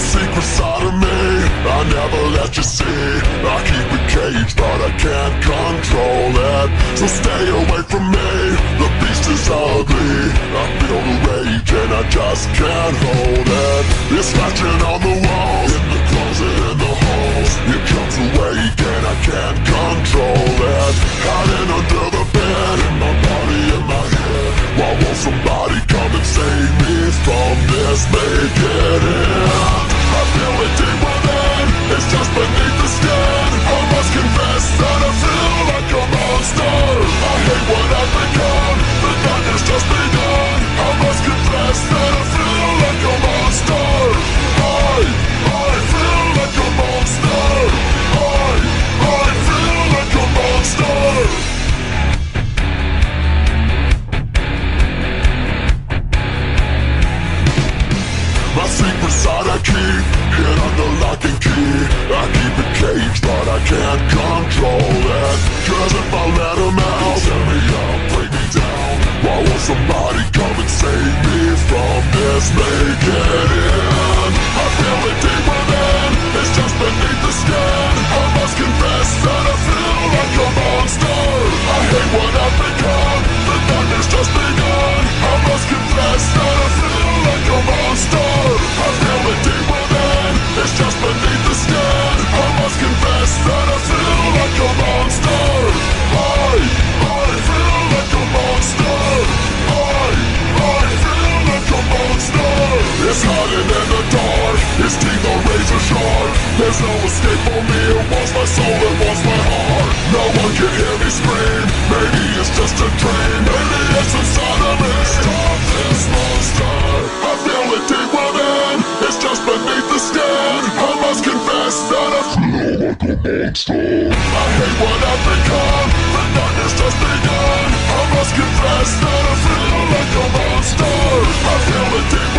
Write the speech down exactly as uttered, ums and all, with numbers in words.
secret side of me I never let you see. I keep it caged but I can't control it. So stay away from me, the beast is ugly. I feel the rage and I just can't hold it. It's scratching on the walls, in the closet, in the halls. It comes awake and I can't control it. Hiding under the bed, in my body, in my head. Why won't somebody come and save me from this? Make it end. I feel it deep within, it's just beneath the skin. I must confess that I feel like a monster. I hate what I've become, the nightmare's just begun. I must confess that I feel like a monster. I, I feel like a monster. I, I feel like a monster. My secret side I keep hid under lock and key. I keep it caged but I can't control it. Cause if I let him out, tear me up, break me down. Why won't somebody come and save me from this? Make it end. I feel it deep within, it's just beneath the skin. I must confess that I feel like a monster. I hate what I've become, the nightmare's just begun. I must confess that I feel like a monster. I feel it deep within, it's just beneath the skin. I must confess that I feel like a monster. I, I feel like a monster. I, I feel like a monster. It's hiding in the dark, its teeth are razor sharp. There's no escape for me, it wants my soul, it wants my heart. No one can hear me scream, maybe it's just a dream. Maybe it's inside of me. Stop this monster. I feel it deep within, it's just beneath the skin. I must confess that I feel like a monster. I hate what I've become, the nightmare's just begun. I must confess that I feel like a monster. I feel it deep